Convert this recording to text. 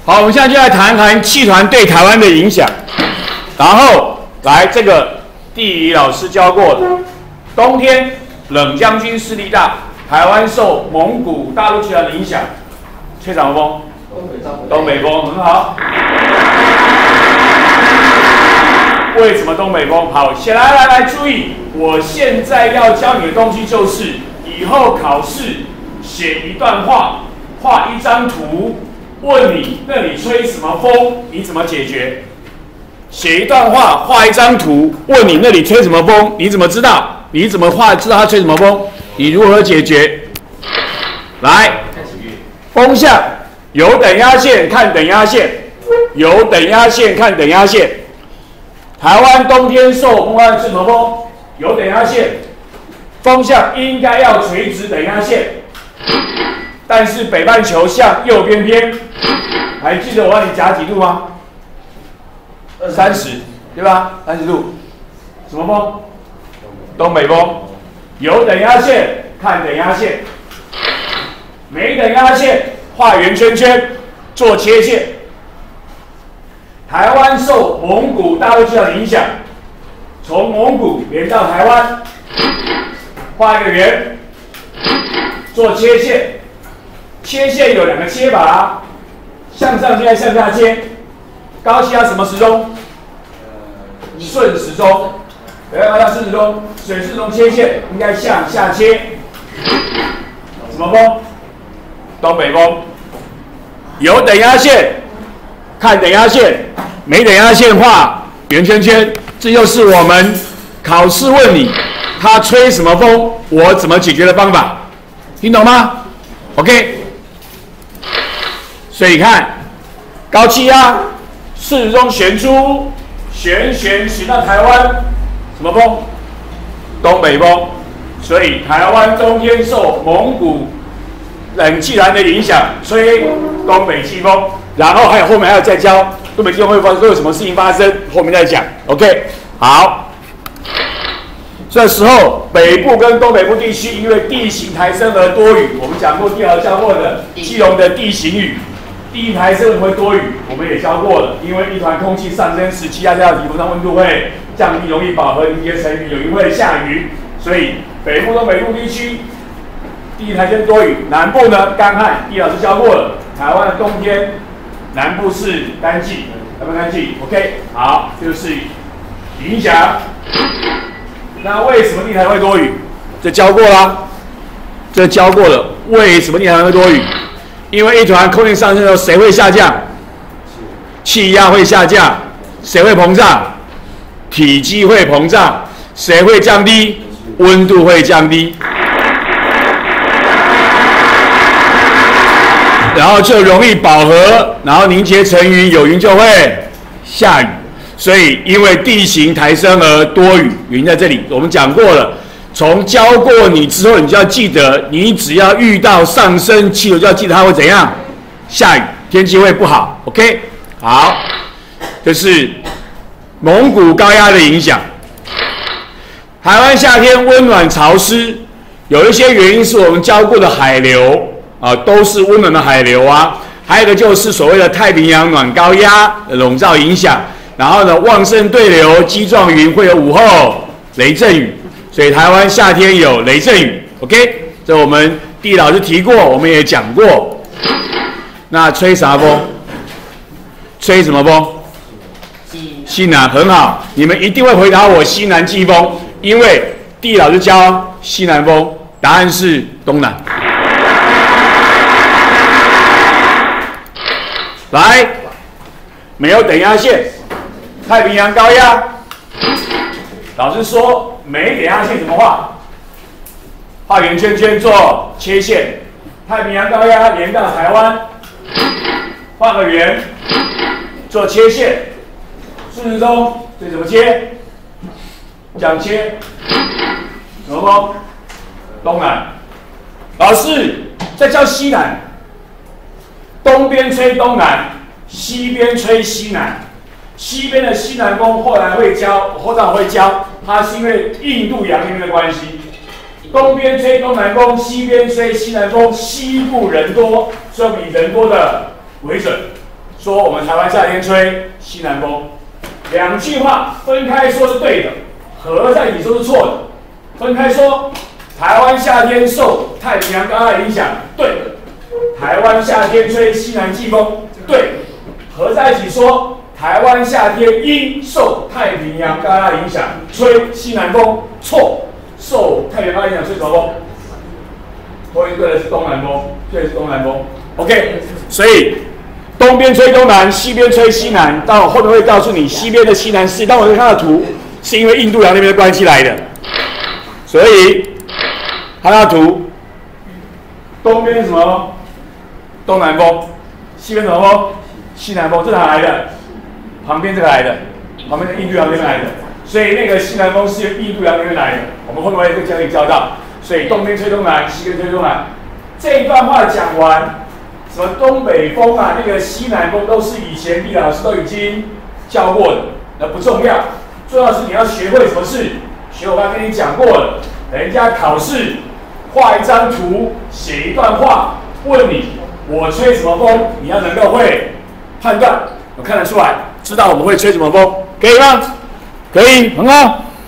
好，我们现在就来谈谈气团对台湾的影响。然后来这个地理老师教过的，冬天冷将军势力大，台湾受蒙古大陆气团的影响，吹什么风？东北风，很好。为什么东北风？好，来注意，我现在要教你的东西就是以后考试写一段话，画一张图，问你那里吹什么风，你怎么解决？写一段话，画一张图，问你那里吹什么风，你怎么知道？你怎么知道它吹什么风？你如何解决？来，风向有等压线，看等压线，有等压线，看等压线。台湾冬天受风向吹什么风？有等压线，风向应该要垂直等压线，但是北半球向右边偏。还记得我让你夹几度吗？30，对吧？30度，什么风？东北风。有等压线，看等压线；没等压线，画圆圈圈，做切线。台湾受蒙古大陆气团影响，从蒙古连到台湾，画一个圆，做切线。切线有2个切法，向上切，向下切。高气压什么时钟？顺时钟。不要按照顺时钟，水时钟切线应该向下切。什么风？东北风。有等压线，看等压线；没等压线画圆圈圈。这就是我们考试问你，它吹什么风，我怎么解决的方法。听懂吗 ？OK。所以看，高气压顺时钟旋出，旋到台湾。什么风？东北风。所以台湾冬天受蒙古冷气团的影响，吹东北季风。然后后面还要再教东北季风会有什么事情发生，后面再讲。OK， 好。这时候北部跟东北部地区因为地形抬升而多雨，我们讲过，地老教过的基隆的地形雨。地台升会多雨，我们也教过了，因为一团空气上升时，气压下降，地上温度会降低，容易饱和凝结成雨，有云会下雨，所以北部东北部地区地台升多雨，南部呢干旱，地老师教过了，台湾的冬天南部是干季，干不干季 ？OK， 好，这就是影响。那为什么地台会多雨？这教过啦，这教过了，为什么地台会多雨？因为一团空气上升的时候，谁会下降？气压会下降，谁会膨胀？体积会膨胀，谁会降低？温度会降低，然后就容易饱和，然后凝结成云，有云就会下雨。所以因为地形抬升而多雨，原因在这里，我们讲过了。从教过你之后，你就要记得，你只要遇到上升气流，就要记得它会怎样？下雨，天气会不好。OK， 好，这是蒙古高压的影响。台湾夏天温暖潮湿，有一些原因是我们教过的海流啊，都是温暖的海流啊。还有一个就是所谓的太平洋暖高压笼罩影响，然后呢，旺盛对流、基状云会有午后雷阵雨。所以台湾夏天有雷阵雨 ，OK， 这我们地理老师提过，我们也讲过。那吹啥风？吹什么风？西南，很好，你们一定会回答我西南季风，因为地理老师教西南风，答案是东南。来，没有等压线，太平洋高压。老师说没等压线怎么画？画圆圈圈做切线。太平洋高压连到台湾，画个圆，做切线。顺时钟这怎么切？这样切。什么风？东南。老师在教西南，东边吹东南，西边吹西南。西边的西南风后来会教，后来会教，它是因为印度洋那边的关系。东边吹东南风，西边吹西南风，西部人多，所以以人多的为准。 说我们台湾夏天吹西南风，两句话分开说是对的，合在一起说是错的。分开说，台湾夏天受太平洋高压影响，对的；台湾夏天吹西南季风，对的。合在一起说，台湾夏天因受太平洋高压影响吹西南风，错。受太平洋高压影响吹什么风？对的是东南风，对的是东南风。OK， 所以东边吹东南，西边吹西南。但我后面会告诉你西边的西南势，但我会看到图，是因为印度洋那边的关系来的。所以看到图，东边是什么风？东南风。西边什么风？西南风。这哪来的？旁边这个来的，旁边的印度洋那边来的。所以那个西南风是由印度洋那边来的。我们后面会教你教到。所以东边吹东南，西边吹东南。这一段话讲完，什么东北风啊，那个西南风都是以前李老师都已经教过的，那不重要，重要是你要学会什么事。学我刚跟你讲过了，人家考试画一张图，写一段话，问你我吹什么风，你要能够会判断，我看得出来，知道我们会吹什么风，可以吗？可以，很好。